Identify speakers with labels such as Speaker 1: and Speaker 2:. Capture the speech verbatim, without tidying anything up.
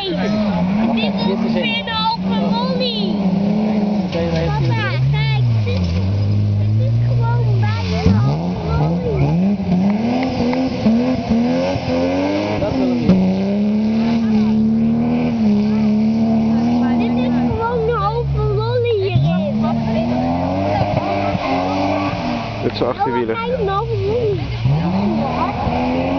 Speaker 1: Dit is ongeveer een halve lolly. Papa, kijk, dit is, dit is gewoon bijna een halve lolly.
Speaker 2: Dat willen we niet.
Speaker 1: Dit is gewoon een halve lolly hierin.
Speaker 3: Dit is een achterwieler.
Speaker 1: Kijk, een halve lolly.